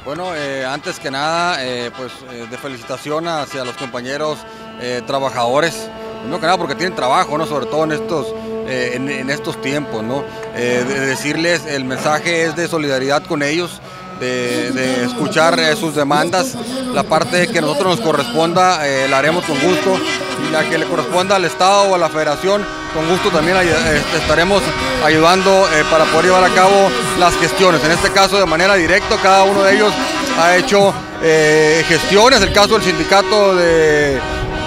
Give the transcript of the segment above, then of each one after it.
Bueno, antes que nada, de felicitación hacia los compañeros trabajadores, primero que nada porque tienen trabajo, ¿no? Sobre todo en estos tiempos, ¿no? De decirles, el mensaje es de solidaridad con ellos, de escuchar sus demandas. La parte que a nosotros nos corresponda la haremos con gusto, y la que le corresponda al Estado o a la Federación, con gusto también estaremos ayudando para poder llevar a cabo las gestiones. En este caso de manera directa, cada uno de ellos ha hecho gestiones. El caso del sindicato de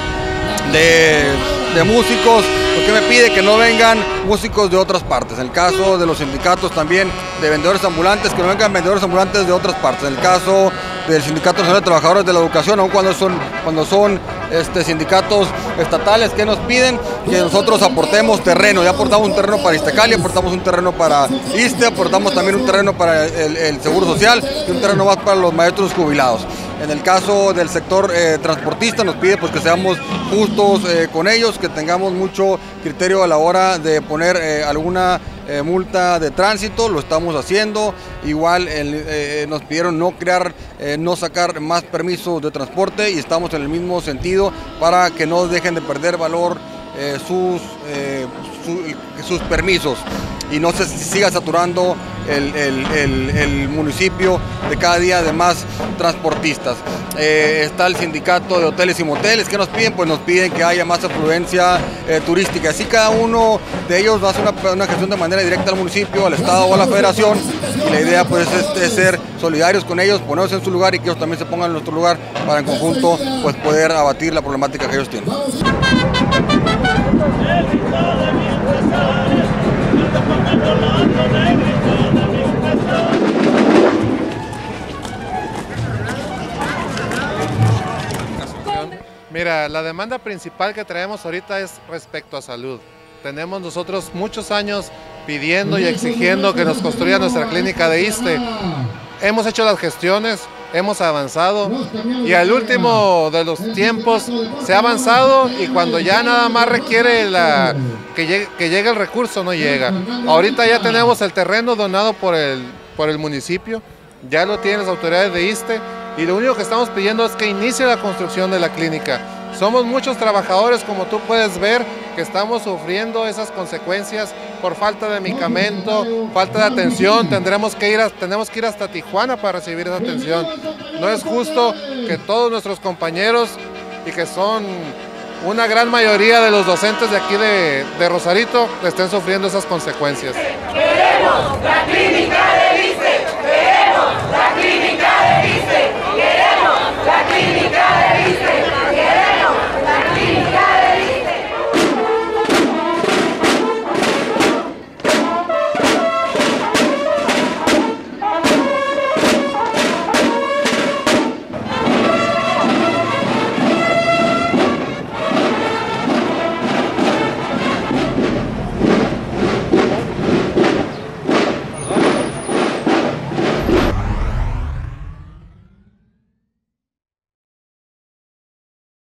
músicos, porque me pide que no vengan músicos de otras partes. En el caso de los sindicatos también de vendedores ambulantes, que no vengan vendedores ambulantes de otras partes. En el caso del Sindicato Nacional de Trabajadores de la Educación, aun cuando son sindicatos estatales, que nos piden que nosotros aportemos terreno. Ya aportamos un terreno para Iztacali, aportamos un terreno para ISSSTE, aportamos también un terreno para el Seguro Social y un terreno más para los maestros jubilados. En el caso del sector transportista, nos pide pues que seamos justos con ellos, que tengamos mucho criterio a la hora de poner alguna multa de tránsito. Lo estamos haciendo. Igual nos pidieron no sacar más permisos de transporte, y estamos en el mismo sentido para que no dejen de perder valor sus permisos y no se siga saturando el municipio de cada día de más transportistas. Está el sindicato de hoteles y moteles. ¿Qué nos piden? Pues nos piden que haya más afluencia turística. Así cada uno de ellos va a hacer una gestión de manera directa al municipio, al Estado o a la Federación, y la idea pues es ser solidarios con ellos, ponernos en su lugar y que ellos también se pongan en nuestro lugar para en conjunto pues poder abatir la problemática que ellos tienen. Mira, la demanda principal que traemos ahorita es respecto a salud. Tenemos nosotros muchos años pidiendo y exigiendo que nos construya nuestra clínica de ISSSTE. Hemos hecho las gestiones, hemos avanzado, y al último de los tiempos se ha avanzado, y cuando ya nada más requiere que llegue el recurso, no llega. Ahorita ya tenemos el terreno donado por el municipio, ya lo tienen las autoridades de ISSSTE, y lo único que estamos pidiendo es que inicie la construcción de la clínica. Somos muchos trabajadores, como tú puedes ver, que estamos sufriendo esas consecuencias por falta de medicamento, falta de atención. Tenemos que ir hasta Tijuana para recibir esa atención. No es justo que todos nuestros compañeros, y que son una gran mayoría de los docentes de aquí de Rosarito, estén sufriendo esas consecuencias. ¡Queremos la clínica!